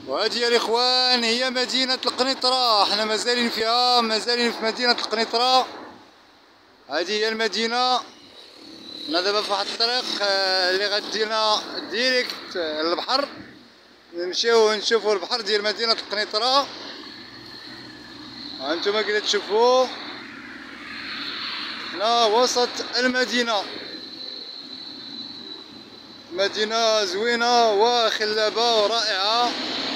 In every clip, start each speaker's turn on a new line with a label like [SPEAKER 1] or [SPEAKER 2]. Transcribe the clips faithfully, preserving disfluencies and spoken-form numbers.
[SPEAKER 1] وهذه يا الاخوان هي مدينة القنيطرة. احنا مازالين فيها، مازالين في مدينة القنيطرة. هذه هي المدينة. انا دابا في واحد الطريق اللي غدينا ديريكت للبحر، نمشيو نشوفو البحر ديال مدينة القنيطرة. هانتوما كي تشوفوا هنا وسط المدينة، مدينة زوينة وخلابة ورائعة،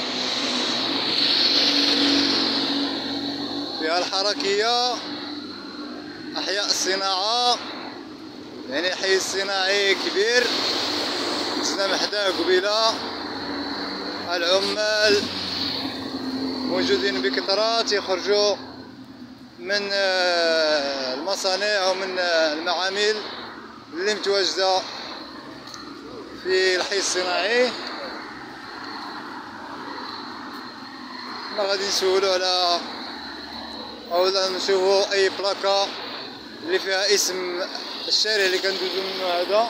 [SPEAKER 1] فيها الحركية، أحياء الصناعة، يعني حي صناعي كبير تسلم حداه قبيلة. العمال موجودين بكثرة تيخرجوا من المصانع ومن المعامل اللي متواجدة في الحي الصناعي. حنا غادي نسولو على اولا نشوفو اي بلاكا اللي فيها اسم الشارع اللي كندوزو منو هذا.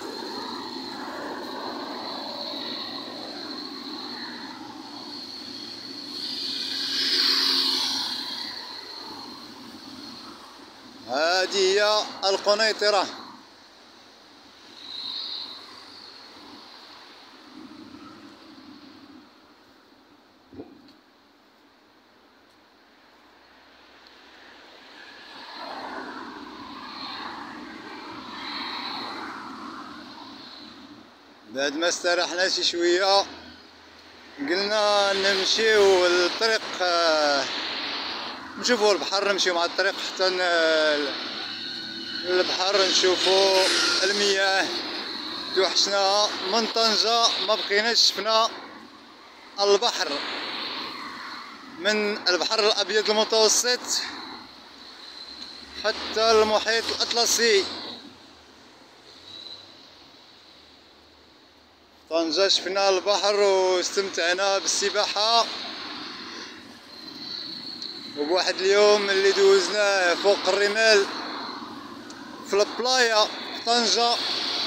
[SPEAKER 1] هذه هي القنيطرة. بعد ما استرحنا شي شويه قلنا نمشيو للطريق، نشوفو البحر، نمشيو مع الطريق حتى البحر نشوفو المياه. توحشنا من طنجة، ما بقيناش شفنا البحر من البحر الابيض المتوسط حتى المحيط الاطلسي. طنجة شفنا البحر واستمتعنا بالسباحة، وبواحد اليوم اللي دوزناه فوق الرمال في البلايا في طنجة.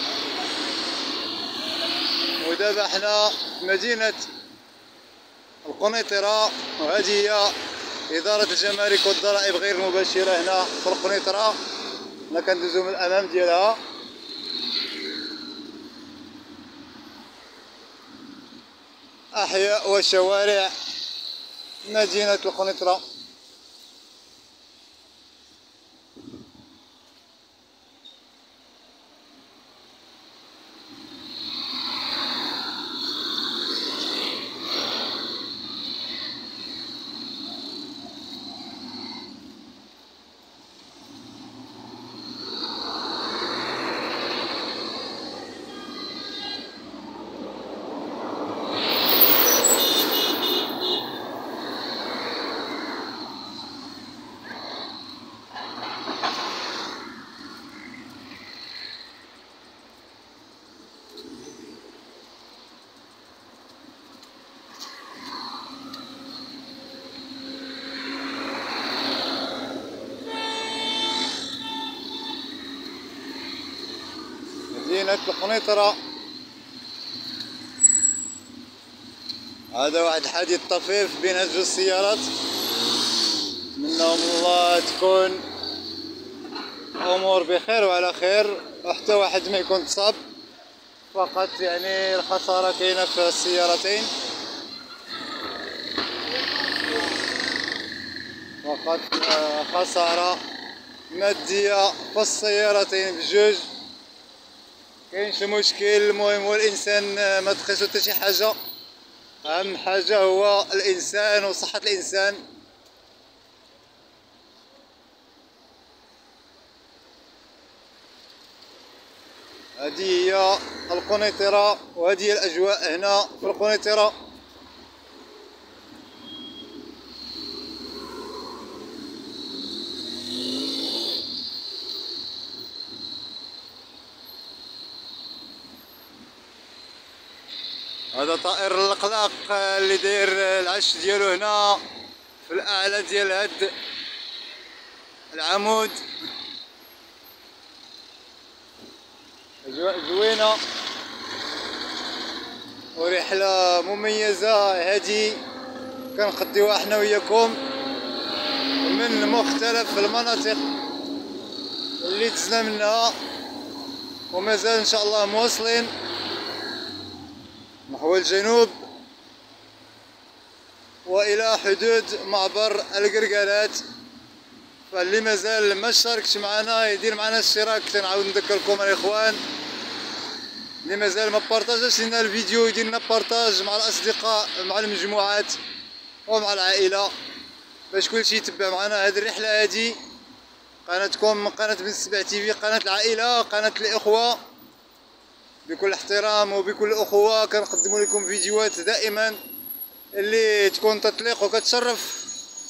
[SPEAKER 1] ودابا حنا في مدينة القنيطرة، وهذه هي إدارة الجمارك والضرائب غير المباشرة هنا في القنيطرة. حنا كندوزو من الأمام ديالها. أحياء وشوارع مدينة القنيطرة. مدينة القنيطرة. هذا واحد حادث طفيف بين هاد جوج السيارات، نتمنىهم الله تكون امور بخير وعلى خير، وحتى واحد ما يكون تصاب، فقط يعني الخسارة كاينة في السيارتين، فقط خسارة مادية في السيارتين بجوج. كاينش مشكل، المهم هو الانسان ما تقيسو حتى شي حاجه، اهم حاجه هو الانسان وصحه الانسان. هذه هي القنيطره، وهذه هي الاجواء هنا في القنيطره. هذا طائر القلاق اللي داير العش ديالو هنا في الاعلى ديال هاد العمود. اجواء زوينه، ورحلة مميزة هادي كنقضيوها حنا وياكم من مختلف المناطق اللي دزنا منها، ومازال ان شاء الله مواصلين نحو الجنوب والى حدود معبر القرقالات. فاللي مازال ما اشتركش معنا يدير معنا اشتراك. تنعاود نذكركم الاخوان اللي مازال ما بارطاجاش لنا الفيديو يدير لنا بارطاج مع الاصدقاء مع المجموعات ومع العائله باش كلشي يتبع معنا هذه الرحله. هذه قناتكم قناه بن سبع تيفي، قناه العائله، قناه الاخوه، بكل احترام وبكل اخوه كنقدموا لكم فيديوهات دائما اللي تكون تطليق وكتشرف.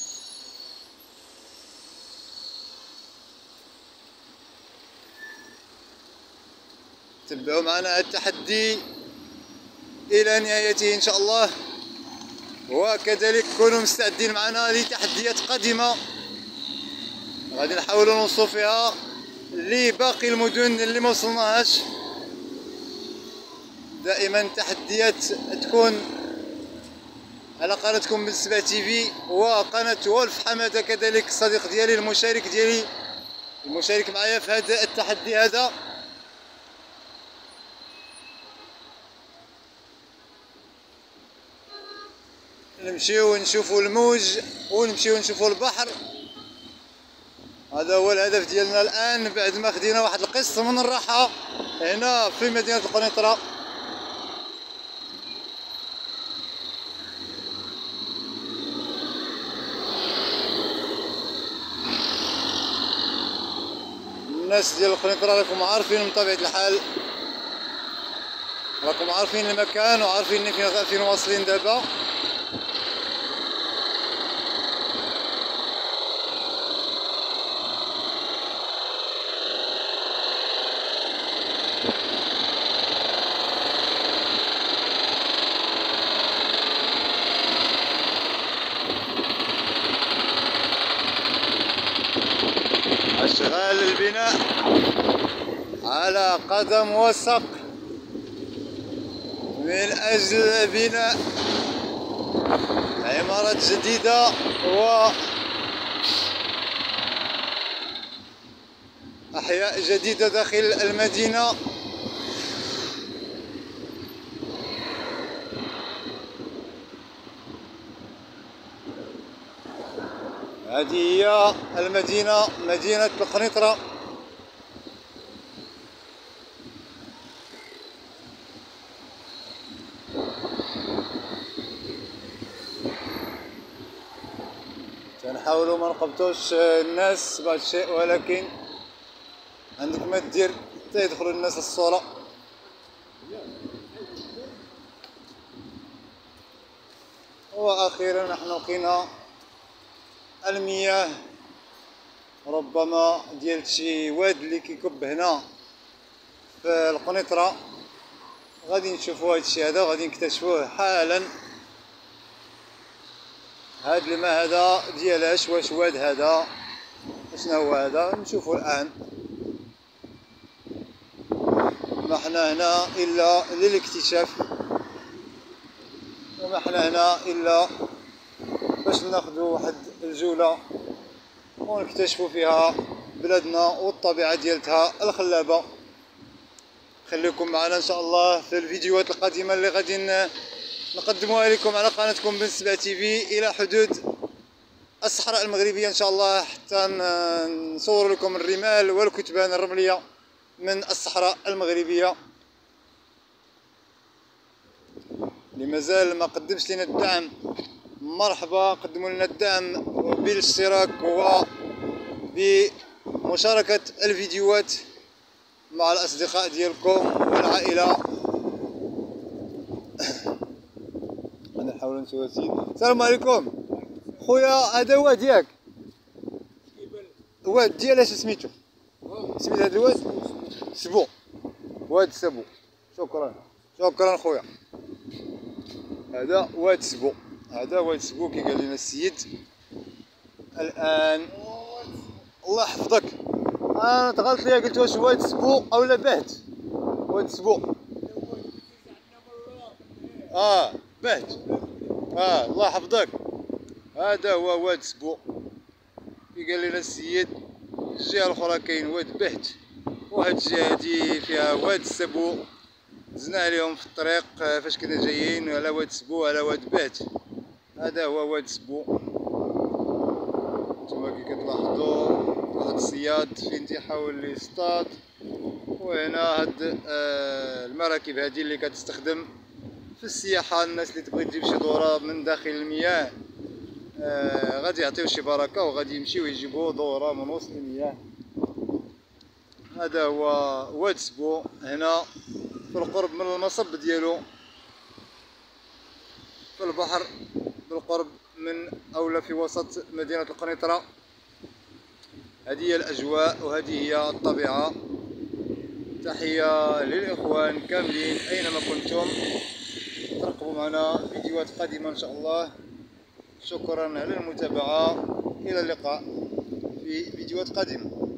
[SPEAKER 1] تبعوا معنا هذا التحدي الى نهايته ان شاء الله، وكذلك كونوا مستعدين معنا لتحديات قادمه غادي نحاولوا نوصلوا فيها لباقي المدن اللي ما وصلناهاش. دائما تحديات تكون على قناتكم بن سبع تيفي وقناه وولف حماده كذلك الصديق ديالي المشارك ديالي المشارك معايا في هذا التحدي هذا. نمشيو نشوفوا الموج ونمشيو نشوفوا البحر. هذا هو الهدف ديالنا الان بعد ما خدينا واحد القسط من الراحه هنا في مدينه القنيطره. الناس ديال القنيطره راكم عارفين من طبيعه الحال، راكم عارفين المكان وعارفين فين فين واصلين دابا. أشغال البناء على قدم وساق من أجل بناء عمارات جديدة وأحياء جديدة داخل المدينة. هذه هي المدينة، مدينة القنيطرة. تنحاولوا ما نقبطوش الناس بعض الشيء، ولكن عندك ما دير حتى يدخلوا الناس للصورة. وأخيرا نحن لقينا المياه ربما ديال شي واد اللي كيكب هنا في القنيطرة. غادي نشوفوا هذا الشيء هذا وغادي نكتشفوه حالا. هاد الماء هذا ديالاش، واش واد هذا، شنو هو هذا، نشوفوا الان. ما حنا هنا الا للاكتشاف، وما حنا هنا الا باش ناخذوا واحد الجولة ونكتشفوا فيها بلادنا والطبيعة ديالتها الخلابة. خليكم معنا ان شاء الله في الفيديوهات القادمة اللي غادي نقدموها لكم على قناتكم بن سبع تيفي الى حدود الصحراء المغربية ان شاء الله، حتى نصور لكم الرمال والكتبان الرملية من الصحراء المغربية. اللي مازال ما قدمش لنا الدعم مرحبا، قدموا لنا الدعم بالاشتراك وبمشاركة الفيديوهات مع الأصدقاء ديالكم والعائلة. أنا نحاول نسوي سيد. السلام عليكم خويا، هذا واد ياك؟ واد ديال اش سميتو؟ سميت هذا الواد؟ سبو، واد سبو. شكرا شكرا خويا. هذا واد سبو، هذا واد سبو كي قال لنا السيد. الان الله يحفظك، انا تغلط ليا قلت واش واد سبو او لا بهت؟ واد سبو. اه بهت. اه الله يحفظك. هذا هو واد سبو كي قال لنا السيد. الجهه الاخرى كاين واد بهت، وهاد الجهه هادي فيها واد سبو. دزنا عليهم في الطريق فاش كنا جايين على واد سبو على واد بهت. هذا هو واد سبو. نتوما كي كتلاحظوا واحد الصياد فين تيحاول يصطاد، وهنا هاد آه المراكب هادي اللي كتستخدم في السياحة. الناس اللي تبغي تجيب شي دورة من داخل المياه آه غادي يعطيو شي بركة وغادي يمشيو يجيبو دورة من وسط المياه. هذا هو واد سبو هنا في القرب من المصب ديالو في البحر، بالقرب من اولا في وسط مدينة القنيطرة. هذه هي الاجواء وهذه هي الطبيعة. تحية للاخوان كاملين اينما كنتم. ترقبوا معنا فيديوهات قادمة ان شاء الله. شكرا على المتابعة، الى اللقاء في فيديوهات قادمة.